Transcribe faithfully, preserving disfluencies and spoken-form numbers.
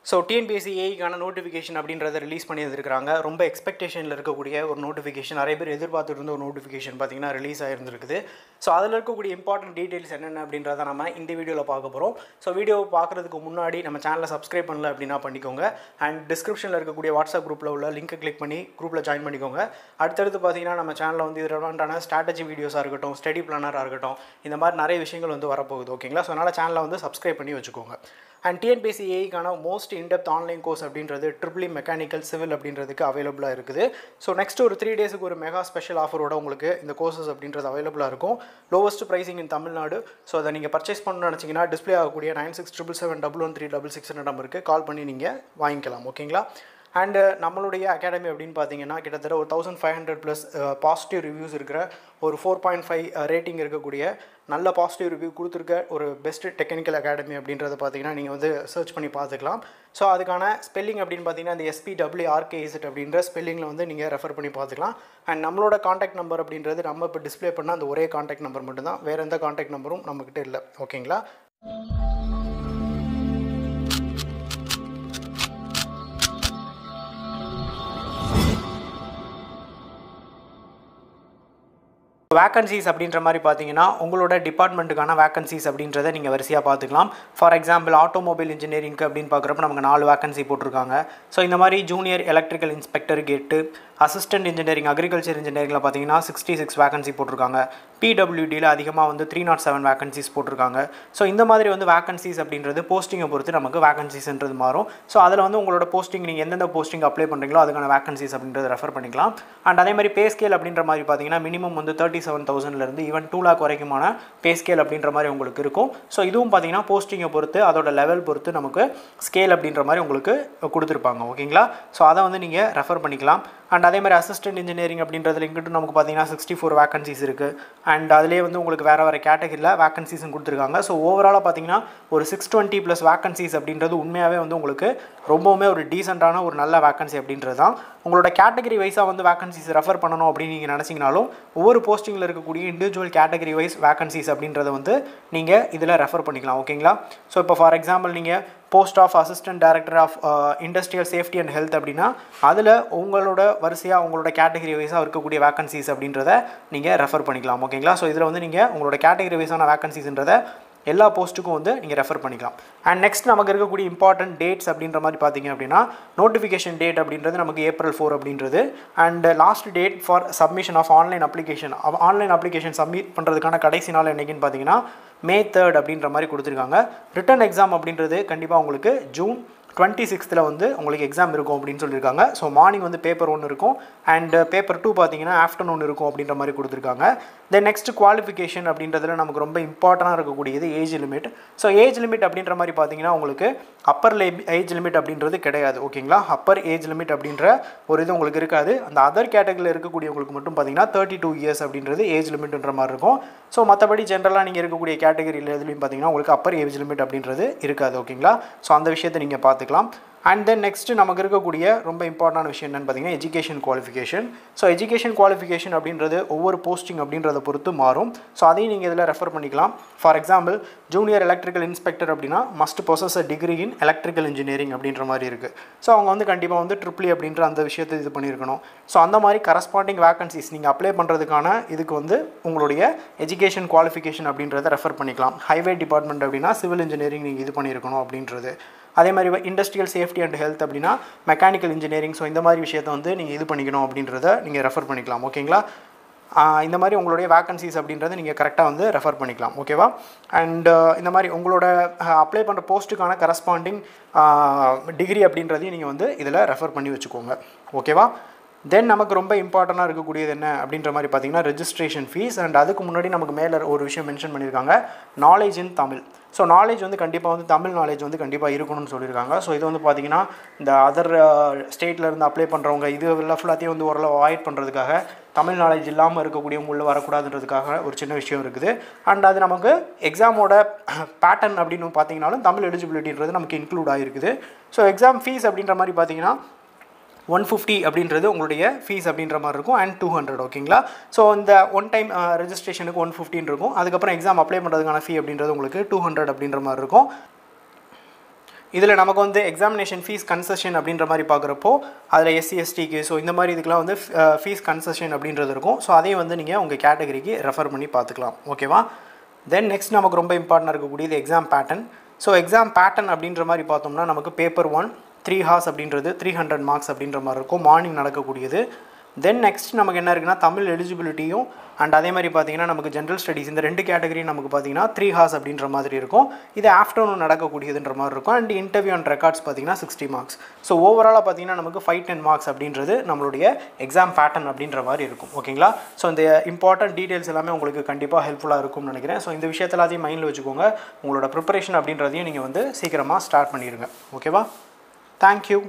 So TNPSC ஏஐக்கான notification அப்படின்றத release பண்ணி வந்திருக்காங்க. ரொம்ப எக்ஸ்பெக்டேஷனில் இருக்கக்கூடிய ஒரு நோட்டிஃபிகேஷன், நிறைய பேர் எதிர்பார்த்துட்டு இருந்த ஒரு நோட்டிஃபிகேஷன் பார்த்தீங்கன்னா ரிலீஸ் ஆகிருந்துருக்குது. ஸோ அதில் இருக்கக்கூடிய இம்பார்ட்டன்ட் டீட்டெயில்ஸ் என்னென்ன அப்படின்றத நம்ம இந்த வீடியோவில் பார்க்க போகிறோம். ஸோ வீடியோவை பார்க்குறதுக்கு முன்னாடி நம்ம சேனலை சப்ஸ்கிரைப் பண்ணல அப்படின்னா பண்ணிக்கோங்க. அண்ட் டிஸ்கிரிப்ஷனில் இருக்கக்கூடிய வாட்ஸ்அப் குரூப்பில் உள்ள லிங்க்கை கிளிக் பண்ணி குரூப்பில் ஜாயின் பண்ணிக்கோங்க. அடுத்தடுத்து பார்த்தீங்கன்னா நம்ம சேனலில் வந்து ரெலவெண்ட்டான ஸ்ட்ராட்டஜி வீடியோஸாக இருக்கட்டும், ஸ்டடி பிளானராக இருக்கட்டும், இந்த மாதிரி நிறைய விஷயங்கள் வந்து வரப்போகுது. ஓகேங்களா? ஸோ அதனால் சேனலை வந்து சப்ஸ்கிரைப் பண்ணி வச்சுக்கோங்க. அண்ட் டிஎன்பிஎஸ்சி ஏஐக்கான மோஸ்ட் இன்டெப்த் ஆன்லைன் கோர்ஸ் அப்படின்றது ட்ரிபிள் இ மெக்கானிக்கல் சிவில் அப்படின்றதுக்கு அவைலபிளாக இருக்குது. ஸோ நெக்ஸ்ட் ஒரு த்ரீ டேஸுக்கு ஒரு மெகா ஸ்பெஷல் ஆஃபரோட உங்களுக்கு இந்த கோர்சஸ் அப்படின்றது அவைலபிளாக இருக்கும். Lowest pricing in Tamil Nadu. So அதை நீங்கள் பர்ச்சேஸ் பண்ணணும்னு நினச்சிங்கன்னா டிஸ்பிளே ஆகக்கூடிய nine six triple seven double one three double six நம்பருக்கு கால் பண்ணி நீங்கள் வாங்கிக்கலாம். ஓகேங்களா? அண்டு நம்மளுடைய அகாடமி அப்படின்னு பார்த்தீங்கன்னா கிட்டத்தட்ட ஒரு thousand five hundred plus positive reviews இருக்கிற ஒரு ஃபோர் பாயிண்ட் ஃபைவ் ரேட்டிங் இருக்கக்கூடிய நல்ல பாசிட்டிவ் ரிவ்யூ கொடுத்துருக்க ஒரு பெஸ்ட் டெக்னிக்கல் அகாடமி அப்படின்றத பார்த்தீங்கன்னா நீங்கள் வந்து சர்ச் பண்ணி பார்த்துக்கலாம். ஸோ அதுக்கான ஸ்பெல்லிங் அப்படின்னு பார்த்தீங்கன்னா இந்த எஸ்பிடபிள்யூஆர்கேஇசட் அப்படின்ற ஸ்பெல்லிங்கில் வந்து நீங்கள் ரெஃபர் பண்ணி பார்த்துக்கலாம். அண்ட் நம்மளோட காண்டாக்ட் நம்பர் அப்படின்றது நம்ம இப்போ டிஸ்பிளே பண்ணால் அந்த ஒரே காண்டாக்ட் நம்பர் மட்டும்தான், வேறு எந்த காண்டாக்ட் நம்பரும் நம்மக்கிட்ட இல்லை. ஓகேங்களா? வேக்கன்சிஸ் அப்படின்ற மாதிரி பார்த்தீங்கன்னா உங்களோட டிபார்ட்மெண்ட்டுக்கான வேக்கன்சிஸ் அப்படின்றத நீங்கள் வரிசையாக பார்த்துக்கலாம். ஃபார் எக்ஸாம்பிள் ஆட்டோமொபைல் இன்ஜினியரிங்க்கு அப்படின்னு பார்க்குறப்ப நமக்கு நாலு வேக்கன்சி போட்டிருக்காங்க. ஸோ இந்த மாதிரி ஜூனியர் எலக்ட்ரிக்கல் இன்ஸ்பெக்டருக்கு எட்டு, அசிஸ்டன்ட் இன்ஜினியரிங் அக்ரிகல்ச்சர் இன்ஜினியரிங்கில் பார்த்தீங்கன்னா சிக்ஸ்டி சிக்ஸ் வேக்கன்சி போட்டிருக்காங்க. பிடபிள்யூடியில் அதிகமாக வந்து த்ரீ நாட் செவன் வேக்கன்சிஸ் போட்டிருக்காங்க. ஸோ இந்த மாதிரி வந்து வேக்கன்சிஸ் அப்படின்றது போஸ்டிங்கை பொறுத்து நமக்கு வேக்கன்சிஸ்ன்றது மாறும். ஸோ அதில் வந்து உங்களோட போஸ்டிங் நீங்கள் எந்தெந்த போஸ்டிங் அப்ளை பண்ணுறீங்களோ அதுக்கான வேக்கன்சிஸ் அப்படின்றத ரெஃபர் பண்ணிக்கலாம். அண்ட் அதே மாதிரி பே ஸ்கேல் அப்படின்ற மாதிரி பார்த்தீங்கன்னா மினிமம் வந்து தேர்ட்டி செவன் தௌசண்ட்லேருந்து ஈவன் டூ லேக் வரைக்குமான பே ஸ்கேல் அப்படின்ற மாதிரி உங்களுக்கு இருக்கும். ஸோ இதுவும் பார்த்தீங்கன்னா போஸ்டிங்கை பொறுத்து அதோட லெவல் பொறுத்து நமக்கு ஸ்கேல் அப்படின்ற மாதிரி உங்களுக்கு கொடுத்துருப்பாங்க. ஓகேங்களா? ஸோ அதை வந்து நீங்கள் ரெஃபர் பண்ணிக்கலாம். அண்ட் அதே மாதிரி அசிஸ்டன்ட் இன்ஜினியரிங் அப்படின்றதுல இங்கிட்டும் நமக்கு பார்த்தீங்கன்னா சிக்ஸ்டி ஃபோர் வேக்கன்சிஸ் இருக்குது. அண்ட் அதிலே வந்து உங்களுக்கு வேறு வேறு கேட்டகரியில் வேக்கன்சிஸும் கொடுத்துருக்காங்க. ஸோ ஓவராலாக பார்த்தீங்கன்னா ஒரு சிக்ஸ் டுவெண்ட்டி ப்ளஸ் வேக்கன்சிஸ் அப்படின்றது உண்மையாகவே வந்து உங்களுக்கு ரொம்பவுமே ஒரு டீசெண்டான ஒரு நல்ல வேக்கன்சி அப்படின்றது தான். உங்களோட கேட்டகரி வைஸாக வந்து வேக்கன்சிஸ் ரெஃபர் பண்ணணும் அப்படின்னு நீங்கள் நினச்சிங்கனாலும் ஒவ்வொரு போஸ்டிங்கில் இருக்கக்கூடிய இண்டிவிஜுவல் கேட்டகரி வைஸ் வேக்கன்சிஸ் அப்படின்றத வந்து நீங்கள் இதில் ரெஃபர் பண்ணிக்கலாம். ஓகேங்களா? ஸோ இப்போ ஃபார் எக்ஸாம்பிள் நீங்கள் post of assistant director of industrial safety and health அப்படின்னா அதில் உங்களோட வரிசையாக உங்களோட கேட்டகரி வைஸாக இருக்கக்கூடிய வேக்கன்சிஸ் அப்படின்றத நீங்கள் ரெஃபர் பண்ணிக்கலாம். ஓகேங்களா? ஸோ இதில் வந்து நீங்கள் உங்களோட கேட்டகரி வைஸான வேக்கன்சிஸ்ன்றதை எல்லா போஸ்ட்டுக்கும் வந்து நீங்கள் ரெஃபர் பண்ணிக்கலாம். அண்ட் நெக்ஸ்ட் நமக்கு இருக்கக்கூடிய இம்பார்ட்டன்ட் டேட்ஸ் அப்படின்ற மாதிரி பார்த்தீங்க அப்படின்னா நோட்டிஃபிகேஷன் டேட் அப்படின்றது நமக்கு ஏப்ரல் ஃபோர் அப்படின்றது. And last date for submission of online application online application submit பண்ணுறதுக்கான கடைசி நாள் என்றைக்குன்னு பார்த்தீங்கன்னா மே தேர்ட் அப்படின்ற மாதிரி கொடுத்துருக்காங்க. ரிட்டன் எக்ஸாம் அப்படின்றது கண்டிப்பாக உங்களுக்கு ஜூன் டுவெண்ட்டி சிக்ஸ்த்தில் வந்து உங்களுக்கு எக்ஸாம் இருக்கும் அப்படின்னு சொல்லியிருக்காங்க. ஸோ மார்னிங் வந்து பேப்பர் ஒன்று இருக்கும் அண்ட் பேப்பர் டூ பார்த்தீங்கன்னா ஆஃப்டர்நூன் இருக்கும் அப்படின்ற மாதிரி கொடுத்துருக்காங்க. தென் நெக்ஸ்ட் குவாலிஃபிகேஷன் அப்படின்றதுல நமக்கு ரொம்ப இம்பார்ட்டண்டாக இருக்கக்கூடியது age limit. So age limit அப்படின்ற மாதிரி பார்த்தீங்கன்னா உங்களுக்கு அப்பர் ஏஜ் லிமிட் அப்படின்றது கிடையாது. ஓகேங்களா? அப்பர் ஏஜ் லிமிட் அப்படின்ற ஒரு இது உங்களுக்கு இருக்காது. அந்த அதர் கேட்டகரியில் இருக்கக்கூடியவங்களுக்கு மட்டும் பார்த்தீங்கன்னா தேர்ட்டி டூ இயர்ஸ் அப்படின்றது ஏஜ் லிமிட்ன்ற மாதிரி இருக்கும். ஸோ மற்றபடி ஜென்ரலாக நீங்கள் இருக்கக்கூடிய கேட்டகரியில் எதுலையும் பார்த்தீங்கன்னா உங்களுக்கு அப்பர் ஏஜ் லிமிட் அப்படின்றது இருக்காது. ஓகேங்களா? ஸோ அந்த விஷயத்தை நீங்கள் பார்த்து அண்ட் தென் நெக்ஸ்ட் நமக்கு இருக்கக்கூடிய ரொம்ப இம்பார்ட்டன்டான விஷயம் என்னன்னு பார்த்தீங்கன்னா education qualification. So education qualification அப்படின்றது ஒவ்வொரு போஸ்டிங் அப்படின்றத பொறுத்து மாறும். ஸோ அதையும் நீங்கள் இதில் ரெஃபர் பண்ணிக்கலாம். For example junior electrical inspector அப்படின்னா must possess a degree in electrical engineering அப்படின்ற மாதிரி இருக்குது. ஸோ அவங்க வந்து கண்டிப்பாக வந்து ட்ரிபிள் இ அப்படின்ற அந்த விஷயத்தை இது பண்ணியிருக்கணும். ஸோ அந்த மாதிரி கரஸ்பாண்டிங் வேக்கன்சிஸ் நீங்கள் அப்ளை பண்ணுறதுக்கான இதுக்கு வந்து உங்களுடைய எஜுகேஷன் குவாலிஃபிகேஷன் அப்படின்றத ரெஃபர் பண்ணிக்கலாம். ஹைவே டிபார்ட்மெண்ட் அப்படின்னா சிவில் இன்ஜினியரிங் நீங்கள் இது பண்ணியிருக்கணும் அப்படின்றது. அதே மாதிரி இண்டஸ்ட்ரியல் சேஃப்டி அண்ட் ஹெல்த் அப்படின்னா மெக்கானிக்கல் இன்ஜினியரிங். ஸோ இந்த மாதிரி விஷயத்தை வந்து நீங்கள் இது பண்ணிக்கணும் அப்படின்றத நீங்கள் ரெஃபர் பண்ணிக்கலாம். ஓகேங்களா? இந்த மாதிரி உங்களுடைய வேக்கன்சிஸ் அப்படின்றத நீங்கள் கரெக்டாக வந்து ரெஃபர் பண்ணிக்கலாம். ஓகேவா? அண்ட் இந்த மாதிரி உங்களோட அப்ளை பண்ணுற போஸ்ட்டுக்கான கரஸ்பாண்டிங் டிகிரி அப்படின்றதையும் நீங்கள் வந்து இதில் ரெஃபர் பண்ணி வச்சுக்கோங்க. ஓகேவா? தென் நமக்கு ரொம்ப இம்பார்ட்டண்ட்டாக இருக்கக்கூடியது என்ன அப்படின்ற மாதிரி பார்த்தீங்கன்னா ரெஜிஸ்ட்ரேஷன் ஃபீஸ். அண்ட் அதுக்கு முன்னாடி நமக்கு மேலே ஒரு விஷயம் மென்ஷன் பண்ணியிருக்காங்க, knowledge in Tamil. So knowledge வந்து கண்டிப்பாக வந்து தமிழ் நாலேஜ் வந்து கண்டிப்பாக இருக்கணும்னு சொல்லியிருக்காங்க. ஸோ இது வந்து பார்த்திங்கன்னா இந்த அதர் ஸ்டேட்டில் இருந்து அப்ளை பண்ணுறவங்க இது எல்லாம் ஃபுல்லாத்தையும் வந்து ஓரளவு அவாய்ட் பண்ணுறதுக்காக தமிழ் நாலேஜ் இல்லாமல் இருக்கக்கூடியவங்க உள்ளே வரக்கூடாதுன்றதுக்காக ஒரு சின்ன விஷயம் இருக்குது. அண்ட் அது நமக்கு எக்ஸாமோட பேட்டர்ன் அப்படின்னு பார்த்தீங்கன்னாலும் தமிழ் எலிஜிபிலிட்டின்றது நமக்கு இன்க்ளூட் ஆகிருக்குது. ஸோ எக்ஸாம் ஃபீஸ் அப்படின்ற மாதிரி பார்த்தீங்கன்னா ஒன் ஃபிஃப்டி அப்படின்றது உங்களுடைய ஃபீஸ் அப்படின்ற மாதிரி இருக்கும் அண்ட் டூ ஹண்ட்ரட். ஓகேங்களா? ஸோ இந்த ஒன் டைம் ரெஜிஸ்ட்ரேஷனுக்கு ஒன் ஃபிஃப்டின் இருக்கும். அதுக்கப்புறம் எக்ஸாம் அப்ளை பண்ணுறதுக்கான ஃபீ அப்படின்றது உங்களுக்கு டூ ஹண்ட்ரட் அப்படின்ற மாதிரி இருக்கும். இதில் நமக்கு வந்து எக்ஸாமினேஷன் ஃபீஸ் கன்செஷன் அப்படின்ற மாதிரி பார்க்குறப்போ அதில் எஸ்சி எஸ்டிக்கு ஸோ இந்த மாதிரி இதுக்கெலாம் வந்து ஃபீஸ் கன்செஷன் அப்படின்றது இருக்கும். ஸோ அதையும் வந்து நீங்கள் உங்கள் கேட்டகரிக்கு ரெஃபர் பண்ணி பார்த்துக்கலாம். ஓகேவா? தென் நெக்ஸ்ட் நமக்கு ரொம்ப இம்பார்ட்டண்டாக இருக்கக்கூடியது exam pattern. So exam pattern அப்படின்ற மாதிரி பார்த்தோம்னா நமக்கு பேப்பர் ஒன் த்ரீ ஹார்ஸ் அப்படின்றது த்ரீ ஹண்ட்ரட் மார்க்ஸ் அப்படின்ற மாதிரி இருக்கும், மார்னிங் நடக்கக்கூடியது. தென் நெக்ஸ்ட் நமக்கு என்ன இருக்குன்னா தமிழ் எலிஜிபிலிட்டியும் அண்ட் அதே மாதிரி பார்த்தீங்கன்னா நமக்கு ஜென்ரல் ஸ்டடீஸ் இந்த ரெண்டு கேட்டகரி நமக்கு பார்த்தீங்கன்னா த்ரீ ஹார்ஸ் அப்படின்ற மாதிரி இருக்கும். இது ஆஃப்டர்நூன் நடக்கக்கூடியதுன்ற மாதிரி இருக்கும். அண்ட் இன்டர்வியூ அண்ட் ரெக்கார்ட்ஸ் பார்த்தீங்கன்னா சிக்ஸ்டி மார்க்ஸ். ஸோ ஓவராலாக பார்த்தீங்கன்னா நமக்கு ஃபைவ் டென் மார்க்ஸ் அப்படின்றது நம்மளுடைய எக்ஸாம் பேட்டர்ன் அப்படின்ற மாதிரி இருக்கும். ஓகேங்களா? ஸோ இந்த இம்பார்ட்டன்ட் டீட்டெயில்ஸ் எல்லாமே உங்களுக்கு கண்டிப்பாக ஹெல்ப்ஃபுல்லாக இருக்கும்னு நினைக்கிறேன். ஸோ இந்த விஷயத்தை எல்லாத்தையும் மைண்டில் வச்சுக்கோங்க. உங்களோட ப்ரிப்பரேஷன் அப்படின்றதையும் நீங்கள் வந்து சீக்கிரமாக ஸ்டார்ட் பண்ணிடுங்க. ஓகேவா? தேங்க்யூ.